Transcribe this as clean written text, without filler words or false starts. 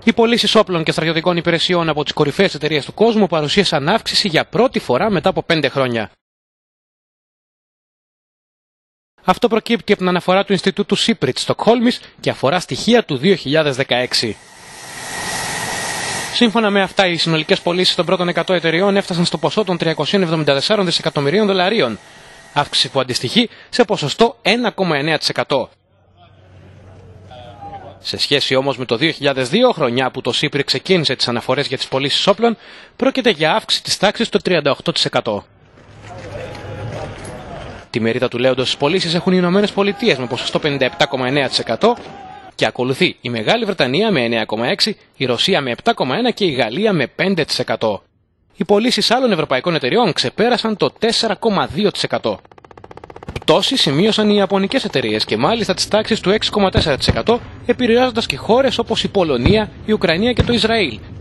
Οι πωλήσεις όπλων και στρατιωτικών υπηρεσιών από τις κορυφαίες εταιρείες του κόσμου παρουσίασαν αύξηση για πρώτη φορά μετά από 5 χρόνια. Αυτό προκύπτει από την αναφορά του Ινστιτούτου Σίπριτ Στοκχόλμης και αφορά στοιχεία του 2016. Σύμφωνα με αυτά, οι συνολικές πωλήσεις των πρώτων 100 εταιρεών έφτασαν στο ποσό των 374 δισεκατομμυρίων δολαρίων, αύξηση που αντιστοιχεί σε ποσοστό 1,9%. Σε σχέση όμως με το 2002, χρονιά που το ΣΥΠΡΙ ξεκίνησε τις αναφορές για τις πωλήσεις όπλων, πρόκειται για αύξηση της τάξης του 38%. Τη μερίδα του λέοντος στις πωλήσεις έχουν οι Ηνωμένες Πολιτείες με ποσοστό 57,9% και ακολουθεί η Μεγάλη Βρετανία με 9,6%, η Ρωσία με 7,1% και η Γαλλία με 5%. Οι πωλήσεις άλλων ευρωπαϊκών εταιριών ξεπέρασαν το 4,2%. Πτώση σημείωσαν οι ιαπωνικές εταιρείες και μάλιστα της τάξης του 6,4%, επηρεάζοντας και χώρες όπως η Πολωνία, η Ουκρανία και το Ισραήλ,